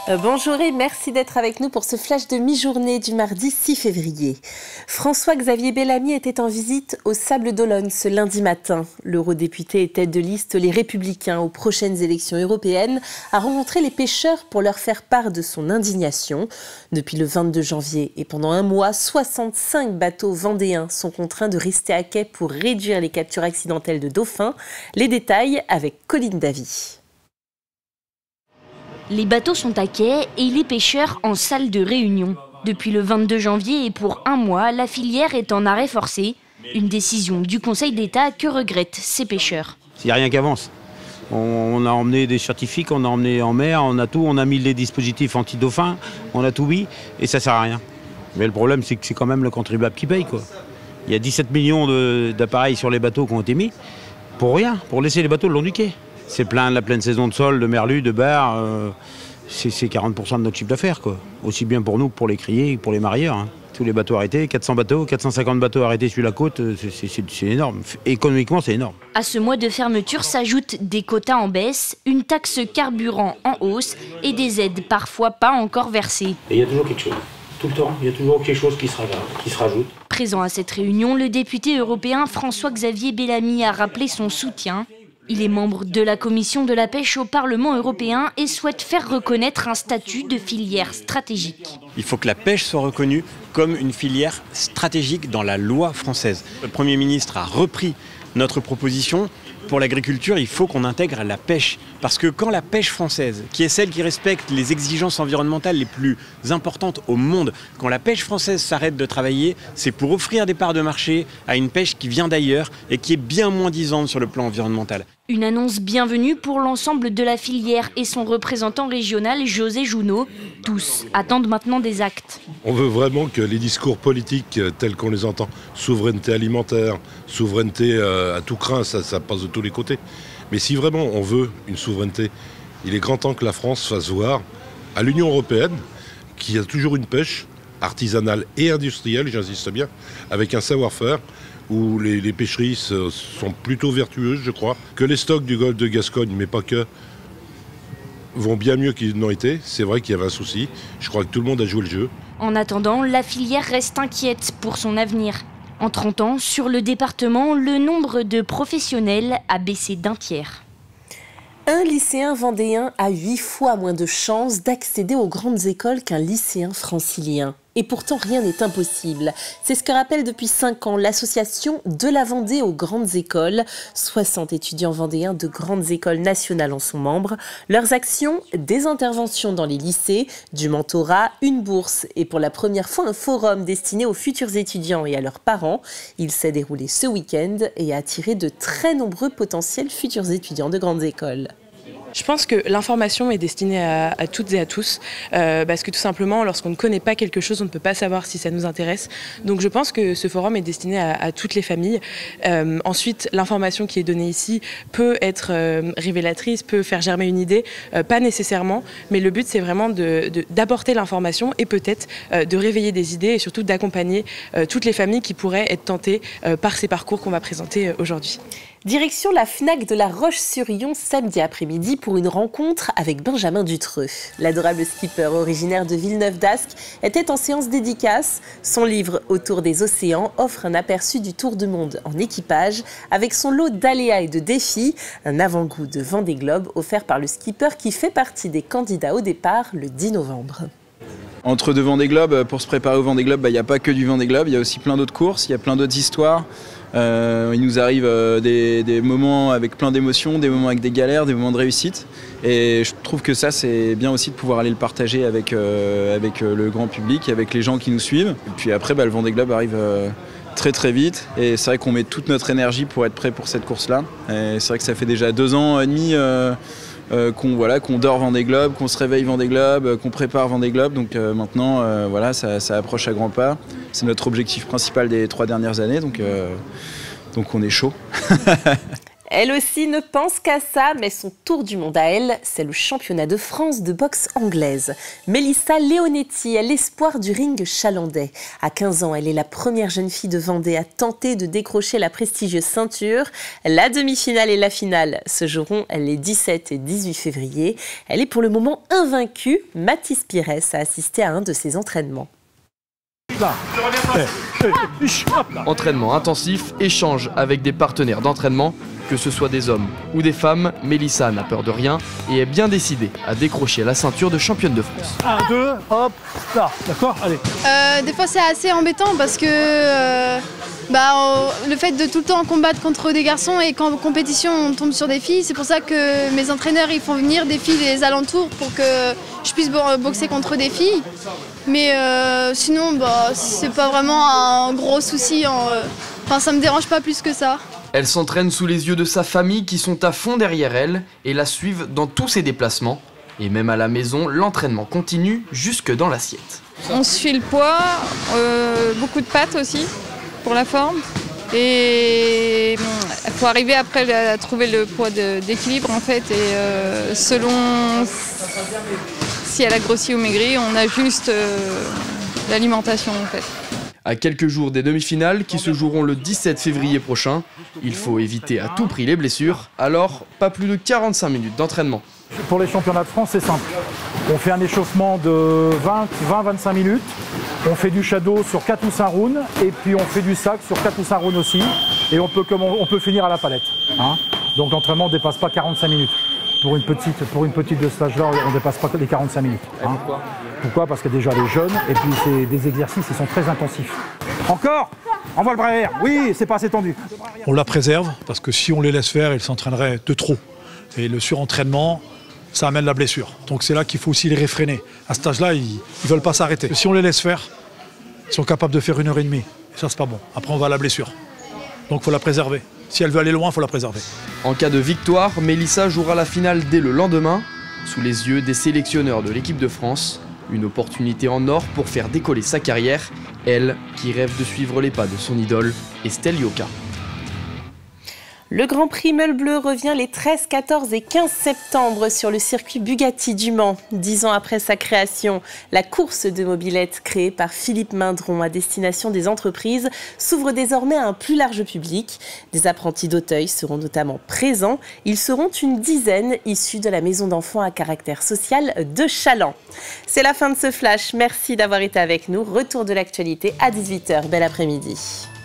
Bonjour et merci d'être avec nous pour ce flash de mi-journée du mardi 6 février. François-Xavier Bellamy était en visite au Sables d'Olonne ce lundi matin. L'eurodéputé et tête de liste Les Républicains aux prochaines élections européennes a rencontré les pêcheurs pour leur faire part de son indignation. Depuis le 22 janvier et pendant un mois, 65 bateaux vendéens sont contraints de rester à quai pour réduire les captures accidentelles de dauphins. Les détails avec Colline Davy. Les bateaux sont à quai et les pêcheurs en salle de réunion. Depuis le 22 janvier et pour un mois, la filière est en arrêt forcé. Une décision du Conseil d'État que regrettent ces pêcheurs. Il n'y a rien qui avance. On a emmené des scientifiques, on a emmené en mer, on a tout, on a mis les dispositifs anti-dauphins, on a tout mis et ça ne sert à rien. Mais le problème, c'est que c'est quand même le contribuable qui paye, quoi. Il y a 17 millions d'appareils sur les bateaux qui ont été mis pour rien, pour laisser les bateaux le long du quai. C'est plein, la pleine saison de sol, de merlu, de bar, c'est 40% de notre chiffre d'affaires, quoi. Aussi bien pour nous que pour les criers, pour les marieurs. Hein. Tous les bateaux arrêtés, 400 bateaux, 450 bateaux arrêtés sur la côte, c'est énorme. Économiquement, c'est énorme. À ce mois de fermeture s'ajoutent des quotas en baisse, une taxe carburant en hausse et des aides parfois pas encore versées. Et il y a toujours quelque chose. Tout le temps, il y a toujours quelque chose qui se rajoute. Présent à cette réunion, le député européen François-Xavier Bellamy a rappelé son soutien. Il est membre de la commission de la pêche au Parlement européen et souhaite faire reconnaître un statut de filière stratégique. Il faut que la pêche soit reconnue comme une filière stratégique dans la loi française. Le Premier ministre a repris notre proposition. Pour l'agriculture, il faut qu'on intègre la pêche. Parce que quand la pêche française, qui est celle qui respecte les exigences environnementales les plus importantes au monde, quand la pêche française s'arrête de travailler, c'est pour offrir des parts de marché à une pêche qui vient d'ailleurs et qui est bien moins disante sur le plan environnemental. Une annonce bienvenue pour l'ensemble de la filière et son représentant régional José Jounot. Tous attendent maintenant des actes. On veut vraiment que les discours politiques tels qu'on les entend, souveraineté alimentaire, souveraineté à tout crin, ça passe de tous les côtés. Mais si vraiment on veut une souveraineté, il est grand temps que la France fasse voir à l'Union européenne qu'il y a toujours une pêche artisanale et industrielle, j'insiste bien, avec un savoir-faire, où les pêcheries sont plutôt vertueuses, je crois, que les stocks du golfe de Gascogne, mais pas que, vont bien mieux qu'ils n'ont été. C'est vrai qu'il y avait un souci. Je crois que tout le monde a joué le jeu. En attendant, la filière reste inquiète pour son avenir. En 30 ans, sur le département, le nombre de professionnels a baissé d'un tiers. Un lycéen vendéen a 8 fois moins de chances d'accéder aux grandes écoles qu'un lycéen francilien. Et pourtant, rien n'est impossible. C'est ce que rappelle depuis 5 ans l'association De la Vendée aux grandes écoles. 60 étudiants vendéens de grandes écoles nationales en sont membres. Leurs actions, des interventions dans les lycées, du mentorat, une bourse et pour la première fois un forum destiné aux futurs étudiants et à leurs parents. Il s'est déroulé ce week-end et a attiré de très nombreux potentiels futurs étudiants de grandes écoles. Je pense que l'information est destinée à toutes et à tous, parce que tout simplement, lorsqu'on ne connaît pas quelque chose, on ne peut pas savoir si ça nous intéresse. Donc je pense que ce forum est destiné à toutes les familles. Ensuite, l'information qui est donnée ici peut être révélatrice, peut faire germer une idée, pas nécessairement, mais le but c'est vraiment d'apporter l'information et peut-être de réveiller des idées et surtout d'accompagner toutes les familles qui pourraient être tentées par ces parcours qu'on va présenter aujourd'hui. Direction la FNAC de La Roche-sur-Yon samedi après-midi pour une rencontre avec Benjamin Dutreux. L'adorable skipper originaire de Villeneuve-d'Ascq était en séance dédicace. Son livre Autour des océans offre un aperçu du tour du monde en équipage avec son lot d'aléas et de défis. Un avant-goût de Vendée Globe offert par le skipper qui fait partie des candidats au départ le 10 novembre. Entre deux Vendée Globe, pour se préparer au Vendée Globe, il n'y a pas que du Vendée Globe, il y a aussi plein d'autres courses, il y a plein d'autres histoires. Il nous arrive des moments avec plein d'émotions, des moments avec des galères, des moments de réussite. Et je trouve que ça, c'est bien aussi de pouvoir aller le partager avec le grand public, avec les gens qui nous suivent. Et puis après, le Vendée Globe arrive très très vite. Et c'est vrai qu'on met toute notre énergie pour être prêt pour cette course-là. Et c'est vrai que ça fait déjà 2 ans et demi qu'on dort Vendée Globe, qu'on se réveille Vendée Globe, qu'on prépare Vendée Globe. Donc maintenant, ça approche à grands pas. C'est notre objectif principal des 3 dernières années, donc on est chaud. Elle aussi ne pense qu'à ça, mais son tour du monde à elle, c'est le championnat de France de boxe anglaise. Melissa Leonetti est l'espoir du ring chalandais. À 15 ans, elle est la première jeune fille de Vendée à tenter de décrocher la prestigieuse ceinture. La demi-finale et la finale se joueront les 17 et 18 février. Elle est pour le moment invaincue. Mathis Pires a assisté à un de ses entraînements. Entraînement intensif, échange avec des partenaires d'entraînement. Que ce soit des hommes ou des femmes, Melissa n'a peur de rien et est bien décidée à décrocher la ceinture de championne de France. 1, 2, hop, là, d'accord, allez. Des fois c'est assez embêtant parce que le fait de tout le temps combattre contre des garçons et qu'en compétition on tombe sur des filles, c'est pour ça que mes entraîneurs ils font venir des filles des alentours pour que je puisse boxer contre des filles. Mais sinon c'est pas vraiment un gros souci, ça me dérange pas plus que ça. Elle s'entraîne sous les yeux de sa famille qui sont à fond derrière elle et la suivent dans tous ses déplacements. Et même à la maison, l'entraînement continue jusque dans l'assiette. On suit le poids, beaucoup de pâtes aussi pour la forme. Et il faut arriver après à trouver le poids d'équilibre en fait. Et selon si elle a grossi ou maigri, on ajuste l'alimentation en fait. À quelques jours des demi-finales qui se joueront le 17 février prochain, il faut éviter à tout prix les blessures, alors pas plus de 45 minutes d'entraînement. Pour les championnats de France, c'est simple. On fait un échauffement de 20-25 minutes, on fait du shadow sur 4 ou 5 rounds, et puis on fait du sac sur 4 ou 5 rounds aussi, et on peut finir à la palette. Donc l'entraînement ne dépasse pas 45 minutes. Pour une petite de ce stage-là, on ne dépasse pas les 45 minutes. Pourquoi ? Parce que déjà les jeunes, et puis c'est des exercices qui sont très intensifs. Encore ? Envoie le bras arrière. Oui, c'est pas assez tendu. On la préserve, parce que si on les laisse faire, ils s'entraîneraient de trop. Et le surentraînement, ça amène la blessure. Donc c'est là qu'il faut aussi les réfréner. À cet âge-là, ils ne veulent pas s'arrêter. Si on les laisse faire, ils sont capables de faire 1h30. Et ça, c'est pas bon. Après, on va à la blessure. Donc il faut la préserver. Si elle veut aller loin, il faut la préserver. En cas de victoire, Melissa jouera la finale dès le lendemain, sous les yeux des sélectionneurs de l'équipe de France. Une opportunité en or pour faire décoller sa carrière, elle qui rêve de suivre les pas de son idole, Estelle Yoka. Le Grand Prix Meule Bleu revient les 13, 14 et 15 septembre sur le circuit Bugatti du Mans. 10 ans après sa création, la course de mobylettes créée par Philippe Mindron à destination des entreprises s'ouvre désormais à un plus large public. Des apprentis d'Auteuil seront notamment présents. Ils seront une dizaine issus de la maison d'enfants à caractère social de Chaland. C'est la fin de ce flash. Merci d'avoir été avec nous. Retour de l'actualité à 18h. Bel après-midi.